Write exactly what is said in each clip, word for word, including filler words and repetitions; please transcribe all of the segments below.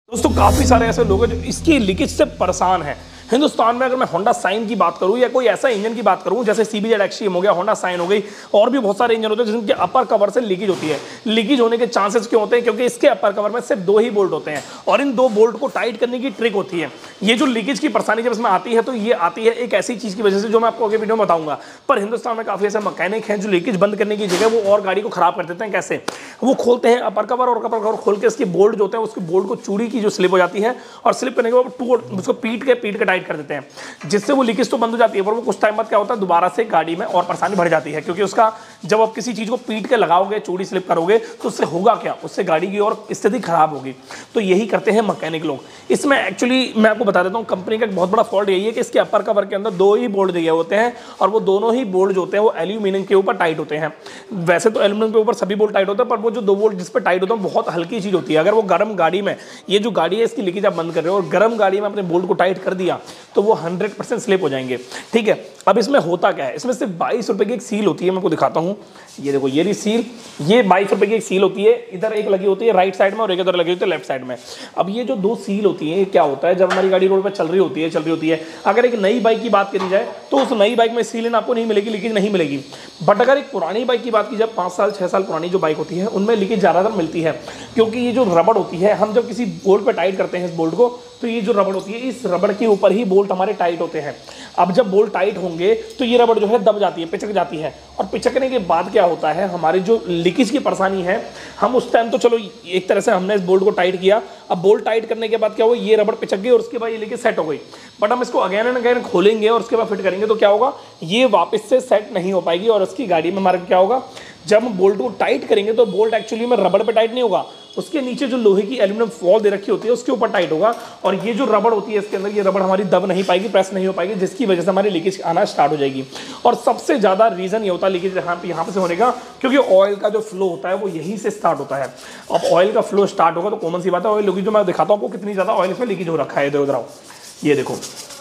दोस्तों काफ़ी सारे ऐसे लोग हैं जो इसकी लीकेज से परेशान हैं। हिंदुस्तान में अगर मैं होंडा साइन की बात करूं या कोई ऐसा इंजन की बात करूं जैसे सीबीजेड एक्सट्रीम हो गया, होंडा साइन हो गई, और भी बहुत सारे इंजन होते हैं जिनके अपर कवर से लीकेज होती है। लीकेज होने के चांसेस क्यों होते हैं? क्योंकि इसके अपर कवर में सिर्फ दो ही बोल्ट होते हैं और इन दो बोल्ट को टाइट करने की ट्रिक होती है। ये जो लीकेज की परेशानी जब इसमें आती है तो ये आती है एक ऐसी चीज़ की वजह से जो मैं आपको आगे वीडियो में बताऊंगा। पर हिंदुस्तान में काफ़ी ऐसे मैकेनिक हैं जो लीकेज बंद करने की जगह वो और गाड़ी को खराब कर देते हैं। कैसे? वो खोलते हैं अपर कवर और अपर कवर खोल के उसके बोल्ट जो होते हैं उसके बोल्ट को चूड़ी की जो स्लिप हो जाती है और स्लिप करने के बाद टू उसको पीट के पीट के टाइट कर देते हैं, जिससे वो लीकेज तो बंद हो जाती है पर वो कुछ टाइम बाद क्या होता है दोबारा से गाड़ी में और परेशानी बढ़ जाती है। क्योंकि उसका जब आप किसी चीज़ को पीट के लगाओगे, चूड़ी स्लिप करोगे तो उससे होगा क्या? उससे गाड़ी की और स्थिति खराब होगी। तो यही करते हैं मैकेनिक लोग। इसमें एक्चुअली मैं आपको बता देता हूँ कंपनी का एक बहुत बड़ा फॉल्ट यही है कि इसके अपर कवर के अंदर दो ही बोल्ट दिए होते हैं और वो दोनों ही बोल्ट जो होते हैं वो एल्यूमिनियम के ऊपर टाइट होते हैं। वैसे तो एल्यूमिनियम के ऊपर सभी बोल्ट टाइट होते हैं पर वो जो दो बोल्ट जिस पर टाइट होता है बहुत हल्की चीज़ होती है। अगर वो गर्म गाड़ी में, ये जो गाड़ी है इसकी लीकेज आप बंद कर रहे हो और गर्म गाड़ी में अपने बोल्ट को टाइट कर दिया तो वो हंड्रेड परसेंट स्लिप हो जाएंगे। ठीक है, अब इसमें होता क्या है? इसमें सिर्फ बाईस रुपए की एक सील होती है। मैं आपको दिखाता हूँ, ये देखो ये रही सील। ये बाईस रुपए की एक सील होती है, इधर एक लगी होती है राइट साइड में और एक इधर लगी होती है लेफ्ट साइड में। अब ये जो दो सील होती है क्या होता है, जब हमारी गाड़ी रोड पर चल रही होती है चल रही होती है अगर एक नई बाइक की बात करी जाए तो उस नई बाइक में सील आपको नहीं मिलेगी, लीकेज नहीं मिलेगी। बट अगर एक पुरानी बाइक की बात की जाए, पाँच साल छः साल पुरानी जो बाइक होती है उनमें लीकेज ज़्यादातर मिलती है। क्योंकि ये जो रबड़ होती है, हम जब किसी बोल्ट पर टाइट करते हैं इस बोल्ट को तो ये जो रबड़ होती है इस रबड़ के ऊपर ही बोल्ट हमारे टाइट होते हैं। अब जब बोल्ट टाइट होंगे तो ये रबड़ जो है दब जाती है, पिचक जाती है और पिचकने के बाद क्या होता है, हमारी जो लीकेज की परेशानी है, हम उस टाइम तो चलो एक तरह से हमने इस बोल्ट को टाइट किया। अब बोल्ट टाइट करने के बाद क्या हुआ, ये रबड़ पिचक गई और उसके बाद ये लीकेज सेट हो गई। बट हम इसको अगेन एंड अगेन खोलेंगे और उसके बाद फिट करेंगे तो क्या होगा, ये वापस से सेट नहीं हो पाएगी और उसकी गाड़ी में हमारा क्या होगा, जब हम बोल्ट को टाइट करेंगे तो बोल्ट एक्चुअली में रबड़ पे टाइट नहीं होगा, उसके नीचे जो लोहे की एल्यूमिनियम फॉल दे रखी होती है उसके ऊपर टाइट होगा और ये जो रबड़ होती है इसके अंदर ये रबड़ हमारी दब नहीं पाएगी, प्रेस नहीं हो पाएगी, जिसकी वजह से हमारी लीकेज आना स्टार्ट हो जाएगी। और सबसे ज़्यादा रीज़न ये होता है लीकेज यहाँ पे यहाँ पे से होने का, क्योंकि ऑयल का जो फ्लो होता है वो यहीं से स्टार्ट होता है। अब ऑयल का फ्लो स्टार्ट होगा तो कॉमन सी बात है, ऑयल लोगी जो मैं दिखाता हूँ आपको कितनी ज़्यादा ऑयल इसमें लीकेज हो रखा है। इधर उधर आओ, ये देखो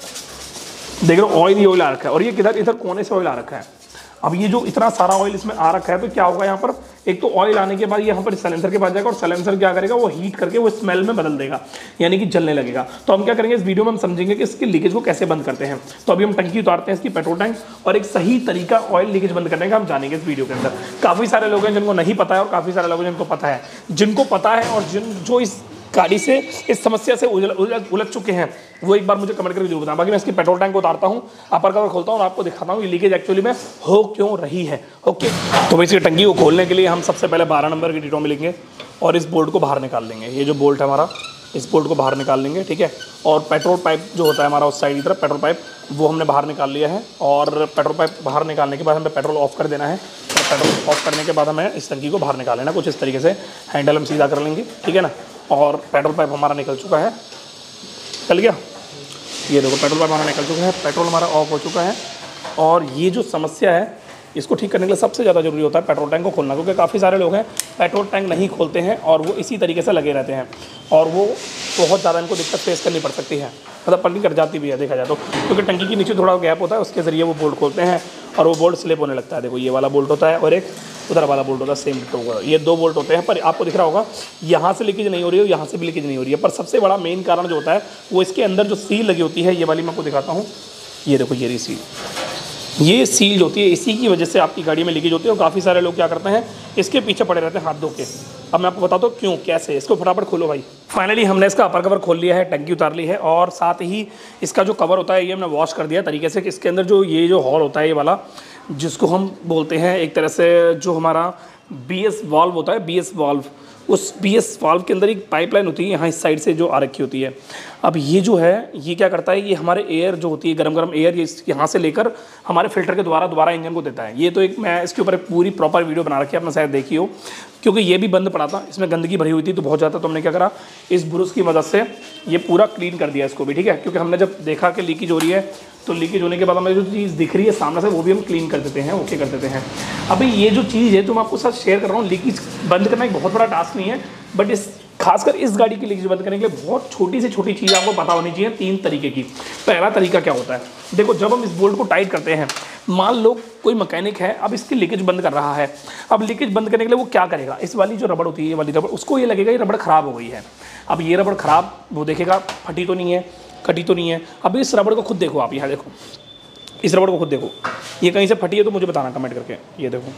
देख लो ऑयल ही ऑयल आ रखा है और ये किधर इधर कोने से ऑयल आ रखा है। अब ये जो इतना सारा ऑयल इसमें आ रखा है तो क्या होगा, यहाँ पर एक तो ऑयल आने के बाद ये यहाँ पर साइलेंसर के पास जाएगा और साइलेंसर क्या करेगा, वो हीट करके वो स्मेल में बदल देगा, यानी कि जलने लगेगा। तो हम क्या करेंगे इस वीडियो में हम समझेंगे कि इसकी लीकेज को कैसे बंद करते हैं। तो अभी हम टंकी उतारते हैं इसकी, पेट्रोल टैंक, और एक सही तरीका ऑयल लीकेज बंद करने का हम जानेंगे इस वीडियो के अंदर। काफ़ी सारे लोग हैं जिनको नहीं पता है और काफ़ी सारे लोग हैं जिनको पता है। जिनको पता है और जिन जो इस गाड़ी से इस समस्या से उलझ उलझ चुके हैं वो एक बार मुझे कमेंट करके जरूर बताएं। बाकी मैं इसकी पेट्रोल टैंक को उतारता हूँ, अपर कवर खोलता हूँ और आपको दिखाता हूँ ये लीकेज एक्चुअली में हो क्यों रही है। ओके, तो इसकी टंकी को खोलने के लिए हम सबसे पहले बारह नंबर की टीटो मिलेंगे और इस बोल्ट को बाहर निकाल लेंगे। ये जो बोल्ट है हमारा, इस बोल्ट को बाहर निकाल लेंगे। ठीक है, और पेट्रोल पाइप जो होता है हमारा उस साइड की तरफ, पेट्रोल पाइप वो हमने बाहर निकाल लिया है। और पेट्रोल पाइप बाहर निकालने के बाद हमें पेट्रोल ऑफ कर देना है। और पेट्रोल ऑफ करने के बाद हमें इस टंकी को बाहर निकाल लेना कुछ इस तरीके से, हैंडल हम सीधा कर लेंगे। ठीक है ना, और पेट्रोल पाइप हमारा निकल चुका है, चल गया। ये देखो पेट्रोल पाइप हमारा निकल चुका है, पेट्रोल हमारा ऑफ हो चुका है। और ये जो समस्या है इसको ठीक करने के लिए सबसे ज़्यादा जरूरी होता है पेट्रोल टैंक को खोलना, क्योंकि काफ़ी सारे लोग हैं पेट्रोल टैंक नहीं खोलते हैं और वो इसी तरीके से लगे रहते हैं और वो बहुत ज़्यादा इनको दिक्कत फेस करनी पड़ सकती है, मतलब पलटी कर जाती भी है देखा जाए तो। क्योंकि टंकी के नीचे थोड़ा गैप होता है, उसके ज़रिए वो बोल्ट खोलते हैं और वो बोल्ट स्लिप होने लगता है। देखो ये वाला बोल्ट होता है और एक उधर वाला बोल्ट होता है, सेम होगा। ये दो बोल्ट होते हैं पर आपको दिख रहा होगा यहाँ से लीकेज नहीं हो रही है, यहाँ से भी लीकेज नहीं हो रही है। पर सबसे बड़ा मेन कारण जो होता है वो इसके अंदर जो सील लगी होती है, ये वाली मैं आपको दिखाता हूँ। ये देखो ये रही सील, ये सील जो होती है इसी की वजह से आपकी गाड़ी में लीकेज होती है और काफ़ी सारे लोग क्या करते हैं इसके पीछे पड़े रहते हैं हाथ धो के। अब मैं आपको बताता हूँ क्यों, कैसे। इसको फटाफट खोलो भाई। फाइनली हमने इसका अपर कवर खोल लिया है, टंकी उतार ली है और साथ ही इसका जो कवर होता है ये हमने वॉश कर दिया तरीके से कि इसके अंदर जो ये जो हॉल होता है ये वाला, जिसको हम बोलते हैं एक तरह से जो हमारा बी एस वाल्व होता है, बी एस वाल्व, उस बी एस वाल्व के अंदर एक पाइपलाइन होती है यहाँ इस साइड से जो आ रखी होती है। अब ये जो है ये क्या करता है, ये हमारे एयर जो होती है गरम गरम एयर ये यहाँ से लेकर हमारे फिल्टर के द्वारा दोबारा इंजन को देता है। ये तो एक मैं इसके ऊपर एक पूरी प्रॉपर वीडियो बना रखी है, आपने शायद देखी हो, क्योंकि ये भी बंद पड़ा था, इसमें गंदगी भरी हुई थी तो बहुत ज़्यादा। तो हमने क्या करा, इस ब्रश की मदद से ये पूरा क्लीन कर दिया इसको भी। ठीक है, क्योंकि हमने जब देखा कि लीकेज हो रही है तो लीकेज होने के बाद हमें जो चीज़ दिख रही है सामने से वो भी हम क्लीन कर देते हैं, ओके कर देते हैं। अभी ये जो चीज़ है तो मैं आपको साथ शेयर कर रहा हूँ, लीकेज बंद करना एक बहुत बड़ा टास्क नहीं है, बट इस खासकर इस गाड़ी की लीकेज बंद करने के लिए बहुत छोटी से छोटी चीज़ आपको पता होनी चाहिए। तीन तरीके की। पहला तरीका क्या होता है, देखो जब हम इस बोल्ट को टाइट करते हैं मान लो कोई मैकेनिक है, अब इसकी लीकेज बंद कर रहा है। अब लीकेज बंद करने के लिए वो क्या करेगा, इस वाली जो रबड़ होती है, ये वाली रबड़, उसको ये लगेगा ये रबड़ ख़राब हो गई है। अब ये रबड़ ख़राब, वो देखेगा फटी तो नहीं है, कटी तो नहीं है। अब इस रबड़ को खुद देखो, आप यहाँ देखो, इस रबड़ को खुद देखो, ये कहीं से फटी है तो मुझे बताना कमेंट करके। ये देखो,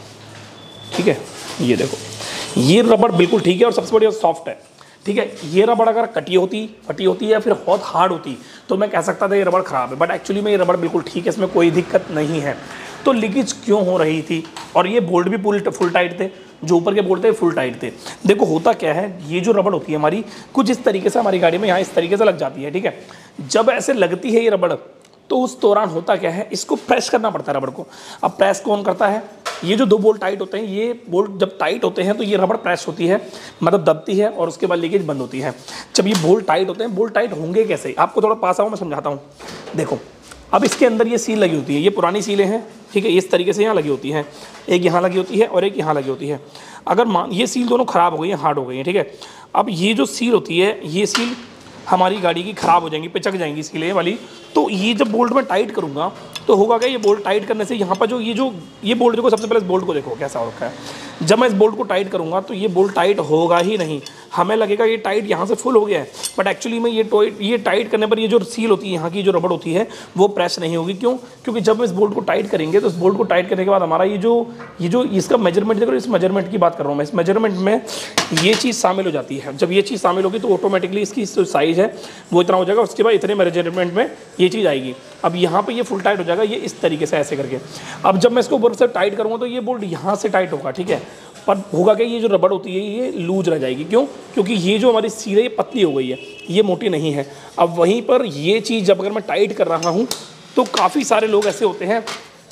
ठीक है, ये देखो, ये रबड़ बिल्कुल ठीक है और सबसे बढ़िया सॉफ्ट है, ठीक है। ये रबड़ अगर कटी होती, फटी होती है या फिर बहुत हार्ड होती तो मैं कह सकता था ये रबड़ ख़राब है, बट एक्चुअली में ये रबड़ बिल्कुल ठीक है, इसमें कोई दिक्कत नहीं है। तो लीकेज क्यों हो रही थी, और ये बोल्ट भी फुल फुल टाइट थे, जो ऊपर के बोल्ट थे फुल टाइट थे। देखो होता क्या है, ये जो रबड़ होती है हमारी कुछ इस तरीके से हमारी गाड़ी में यहाँ इस तरीके से लग जाती है, ठीक है। जब ऐसे लगती है ये रबड़ तो उस दौरान होता क्या है, इसको प्रेस करना पड़ता है रबड़ को। अब प्रेस कौन करता है, ये जो दो बोल्ट टाइट होते हैं, ये बोल्ट जब टाइट होते हैं तो ये रबड़ प्रेस होती है, मतलब दबती है और उसके बाद लीकेज बंद होती है। जब ये बोल्ट टाइट होते हैं, बोल्ट टाइट होंगे कैसे, आपको थोड़ा पास आओ मैं समझाता हूँ। देखो अब इसके अंदर ये सील लगी होती है, ये पुरानी सीलें हैं, ठीक है, इस तरीके से यहाँ लगी होती हैं, एक यहाँ लगी होती है और एक यहाँ लगी होती है। अगर मान ये सील दोनों ख़राब हो गई हैं, हार्ड हो गई हैं, ठीक है। अब ये जो सील होती है, ये सील हमारी गाड़ी की ख़राब हो जाएंगी, पिचक जाएंगी सीलें वाली। तो ये जब बोल्ट में टाइट करूँगा तो होगा क्या, ये बोल्ट टाइट करने से यहाँ पर जो ये जो ये बोल्ट देखो, सबसे पहले इस बोल्ट को देखो कैसा हो रखा है। जब मैं इस बोल्ट को टाइट करूँगा तो ये बोल्ट टाइट होगा ही नहीं, हमें लगेगा ये टाइट यहाँ से फुल हो गया है, बट एक्चुअली में ये टॉइट ये टाइट करने पर ये जो सील होती है, यहाँ की जो रबड़ होती है वो प्रेस नहीं होगी। क्यों, क्योंकि जब हम इस बोल्ट को टाइट करेंगे तो इस बोल्ट को टाइट करने के बाद हमारा ये जो ये जो इसका मेजरमेंट देखो, इस मेजरमेंट की बात कर रहा हूँ मैं, इस मेजरमेंट में ये चीज़ शामिल हो जाती है। जब ये चीज़ शामिल होगी तो ऑटोमेटिकली इसकी जो साइज़ है वो इतना हो जाएगा, उसके बाद इतने मेजरमेंट में ये चीज़ आएगी। अब यहाँ पे ये फुल टाइट हो जाएगा, ये इस तरीके से ऐसे करके। अब जब मैं इसको ऊपर से टाइट करूँगा तो ये बोल्ट यहाँ से टाइट होगा, ठीक है, पर होगा क्या, ये जो रबड़ होती है ये लूज रह जाएगी। क्यों, क्योंकि ये जो हमारी सील है ये पतली हो गई है, ये मोटी नहीं है। अब वहीं पर ये चीज़ जब अगर मैं टाइट कर रहा हूँ तो काफ़ी सारे लोग ऐसे होते हैं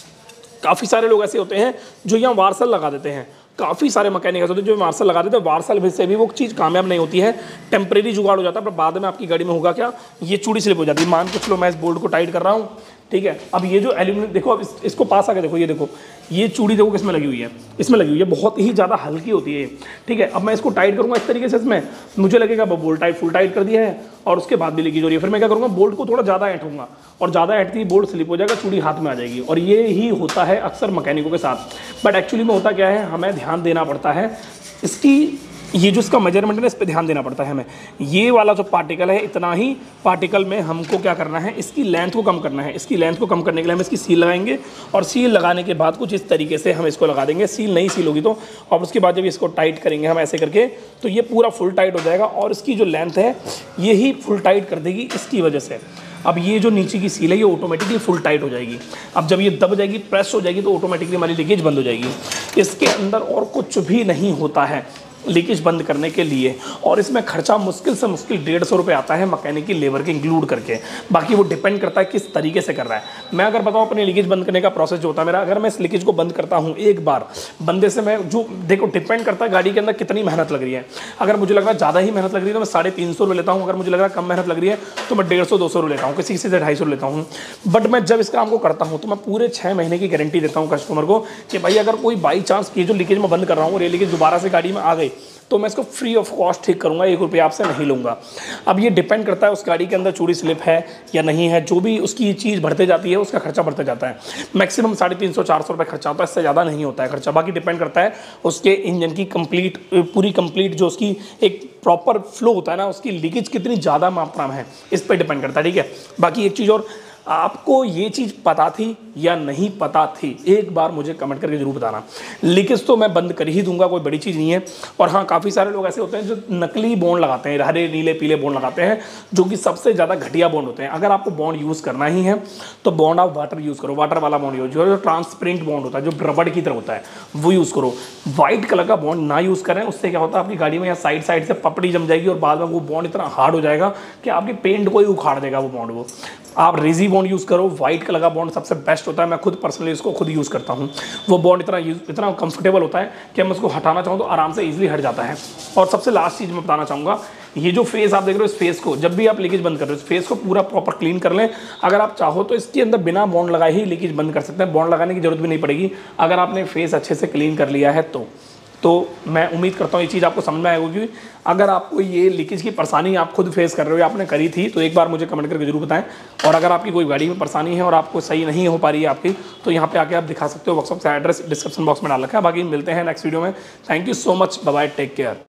काफ़ी सारे लोग ऐसे होते हैं जो यहाँ वार्सल लगा देते हैं। काफ़ी सारे मैकेनिक ऐसे होते हैं जो वार्सल लगा देते हैं, वार्सल से भी वो चीज़ कामयाब नहीं होती है, टेम्परेरी जुगाड़ हो जाता है, पर बाद में आपकी गाड़ी में होगा क्या, ये चूड़ी स्लिप हो जाती है। मान के चलो मैं इस बोल्ट को टाइट कर रहा हूँ, ठीक है। अब ये जो एल्यूमिनियम देखो, अब इस, इसको पास आके देखो, ये देखो ये चूड़ी देखो किसमें लगी हुई है, इसमें लगी हुई है, बहुत ही ज़्यादा हल्की होती है, ठीक है। अब मैं इसको टाइट करूँगा इस तरीके से, इसमें मुझे लगेगा बोल्ट टाइट फुल टाइट कर दिया है और उसके बाद भी लीकेज हो रही है। फिर मैं क्या करूँगा, बोल्ट को थोड़ा ज़्यादा ऐंठूंगा और ज़्यादा ऐंठती बोल्ट स्लिप हो जाएगा, चूड़ी हाथ में आ जाएगी। और ये ही होता है अक्सर मैकेनिकों के साथ। बट एक्चुअली में होता क्या है, हमें ध्यान देना पड़ता है इसकी, ये जो इसका मेजरमेंट है इस पर ध्यान देना पड़ता है हमें। ये वाला जो पार्टिकल है, इतना ही पार्टिकल में हमको क्या करना है, इसकी लेंथ को कम करना है। इसकी लेंथ को कम करने के लिए हम इसकी सील लगाएंगे और सील लगाने के बाद कुछ इस तरीके से हम इसको लगा देंगे। सील नहीं सील होगी तो, और उसके बाद जब इसको टाइट करेंगे हम ऐसे करके तो ये पूरा फुल टाइट हो जाएगा और इसकी जो लेंथ है यही फुल टाइट कर देगी इसकी वजह से। अब ये जो नीचे की सील है ये ऑटोमेटिकली फुल टाइट हो जाएगी। अब जब ये दब जाएगी, प्रेस हो जाएगी, तो ऑटोमेटिकली हमारी लीकेज बंद हो जाएगी। इसके अंदर और कुछ भी नहीं होता है लीकेज बंद करने के लिए, और इसमें खर्चा मुश्किल से मुश्किल डेढ़ सौ रुपये आता है मैकेनिक की लेबर के इंक्लूड करके। बाकी वो डिपेंड करता है किस तरीके से कर रहा है। मैं अगर बताऊँ अपनी लीकेज बंद करने का प्रोसेस जो होता है मेरा, अगर मैं इस लीकेज को बंद करता हूँ एक बार बंदे से, मैं जो देखो डिपेंड करता है गाड़ी के अंदर कितनी मेहनत लग रही है। अगर मुझे लग रहा है ज़्यादा ही मेहनत लग रही है तो मैं साढ़े तीन सौ रुपये लेता हूँ। अगर मुझे लग रहा है कम मेहनत लग रही है तो मैं डेढ़ सौ दो सौ रुपये लेता हूँ, किसी किसी से ढाई सौ लेता हूँ। बट मैं जब इस काम को करता हूँ तो मैं पूरे छः महीने की गारंटी देता हूँ कस्टमर को कि भाई अगर कोई बाई चांस ये जो लीकेज मैं बंद कर रहा हूँ और ये लीकेज दोबारा से गाड़ी में आ गई तो मैं इसको फ्री ऑफ कॉस्ट ठीक करूंगा, एक रुपया आपसे नहीं लूँगा। अब ये डिपेंड करता है उस गाड़ी के अंदर चूड़ी स्लिप है या नहीं है, जो भी उसकी चीज़ बढ़ते जाती है उसका खर्चा बढ़ते जाता है। मैक्सिमम साढ़े तीन सौ चार सौ रुपये खर्चा होता है, इससे ज़्यादा नहीं होता है खर्चा। बाकी डिपेंड करता है उसके इंजन की कंप्लीट पूरी कंप्लीट जो उसकी एक प्रॉपर फ्लो होता है ना, उसकी लीकेज कितनी ज़्यादा मात्रा में है, इस पर डिपेंड करता है, ठीक है। बाकी एक चीज़ और, आपको ये चीज़ पता थी या नहीं पता थी, एक बार मुझे कमेंट करके जरूर बताना। लीकेज तो मैं बंद कर ही दूंगा, कोई बड़ी चीज़ नहीं है। और हाँ, काफ़ी सारे लोग ऐसे होते हैं जो नकली बॉन्ड लगाते हैं, हरे नीले पीले बॉन्ड लगाते हैं, जो कि सबसे ज़्यादा घटिया बॉन्ड होते हैं। अगर आपको बॉन्ड यूज़ करना ही है तो बॉन्ड आप वाटर यूज़ करो, वाटर वाला बॉन्ड यूज़ करो, जो ट्रांसपेरेंट बॉन्ड होता है, जो रबड़ की तरह होता है, वो यूज़ करो। वाइट कलर का बॉन्ड ना यूज़ करें, उससे क्या होता है आपकी गाड़ी में या साइड साइड से पपड़ी जम जाएगी और बाद में वो बॉन्ड इतना हार्ड हो जाएगा कि आपकी पेंट को ही उखाड़ देगा वो बॉन्ड। वो आप रेजी बॉन्ड यूज़ करो, वाइट कलर का बॉन्ड सबसे बेस्ट होता है। मैं खुद पर्सनली इसको खुद यूज़ करता हूँ। वो बॉन्ड इतना इतना कंफर्टेबल होता है कि मैं उसको हटाना चाहूँ तो आराम से इजीली हट जाता है। और सबसे लास्ट चीज़ मैं बताना चाहूँगा, ये जो फेस आप देख रहे हो, इस फेस को जब भी आप लीकेज बंद कर रहे हो, इस फेस को पूरा प्रॉपर क्लीन कर लें। अगर आप चाहो तो इसके अंदर बिना बॉन्ड लगाए ही लीकेज बंद कर सकते हैं, बॉन्ड लगाने की जरूरत भी नहीं पड़ेगी अगर आपने फेस अच्छे से क्लीन कर लिया है तो। तो मैं उम्मीद करता हूँ ये चीज़ आपको समझ में आएगी। क्योंकि अगर आपको ये लीकेज की परेशानी आप खुद फेस कर रहे हो या आपने करी थी तो एक बार मुझे कमेंट करके जरूर बताएं। और अगर आपकी कोई गाड़ी में परेशानी है और आपको सही नहीं हो पा रही है आपकी, तो यहाँ पे आके आप दिखा सकते हो। वर्कशॉप का एड्रेस डिस्क्रिप्शन बॉक्स में डाल रखा है। बाकी मिलते हैं नेक्स्ट वीडियो में। Thank you so much, bye bye, take care.